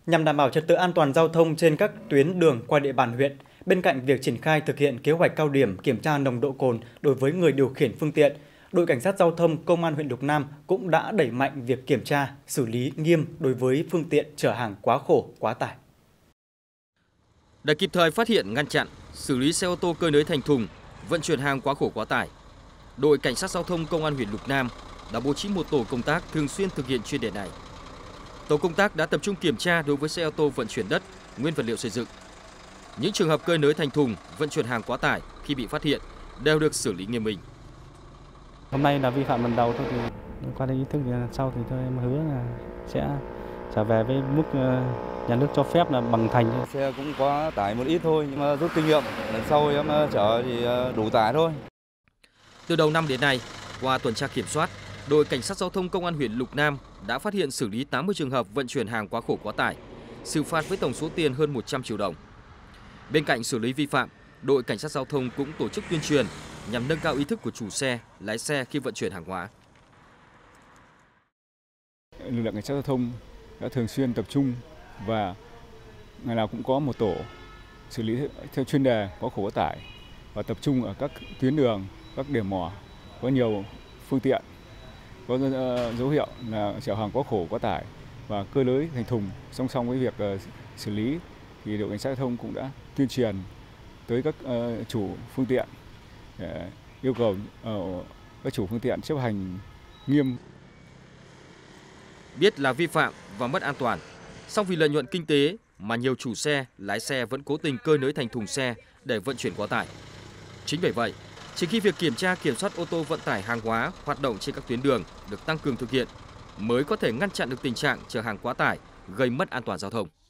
Nhằm đảm bảo trật tự an toàn giao thông trên các tuyến đường qua địa bàn huyện, bên cạnh việc triển khai thực hiện kế hoạch cao điểm kiểm tra nồng độ cồn đối với người điều khiển phương tiện, đội cảnh sát giao thông Công an huyện Lục Nam cũng đã đẩy mạnh việc kiểm tra, xử lý nghiêm đối với phương tiện chở hàng quá khổ, quá tải. Để kịp thời phát hiện, ngăn chặn, xử lý xe ô tô cơi nới thành thùng, vận chuyển hàng quá khổ quá tải, đội cảnh sát giao thông Công an huyện Lục Nam đã bố trí một tổ công tác thường xuyên thực hiện chuyên đề này. Tổ công tác đã tập trung kiểm tra đối với xe ô tô vận chuyển đất, nguyên vật liệu xây dựng. Những trường hợp cơi nới thành thùng, vận chuyển hàng quá tải khi bị phát hiện đều được xử lý nghiêm minh. Hôm nay là vi phạm lần đầu thôi, thì qua đây ý thức lần sau thì tôi em hứa là sẽ trở về với mức nhà nước cho phép là bằng thành. Xe cũng quá tải một ít thôi, nhưng mà rút kinh nghiệm, lần sau em chở thì đủ tải thôi. Từ đầu năm đến nay, qua tuần tra kiểm soát, đội cảnh sát giao thông Công an huyện Lục Nam đã phát hiện xử lý 80 trường hợp vận chuyển hàng quá khổ quá tải, xử phạt với tổng số tiền hơn 100 triệu đồng. Bên cạnh xử lý vi phạm, đội cảnh sát giao thông cũng tổ chức tuyên truyền nhằm nâng cao ý thức của chủ xe, lái xe khi vận chuyển hàng hóa. Lực lượng cảnh sát giao thông đã thường xuyên tập trung và ngày nào cũng có một tổ xử lý theo chuyên đề quá khổ quá tải và tập trung ở các tuyến đường, các điểm mỏ có nhiều phương tiện có dấu hiệu là chở hàng quá khổ quá tải và cơi nới thành thùng. Song song với việc xử lý thì đội cảnh sát giao thông cũng đã tuyên truyền tới các chủ phương tiện để yêu cầu các chủ phương tiện chấp hành nghiêm. Biết là vi phạm và mất an toàn, song vì lợi nhuận kinh tế mà nhiều chủ xe, lái xe vẫn cố tình cơi nới thành thùng xe để vận chuyển quá tải. Chính bởi vậy, chỉ khi việc kiểm tra kiểm soát ô tô vận tải hàng hóa hoạt động trên các tuyến đường được tăng cường thực hiện mới có thể ngăn chặn được tình trạng chở hàng quá tải gây mất an toàn giao thông.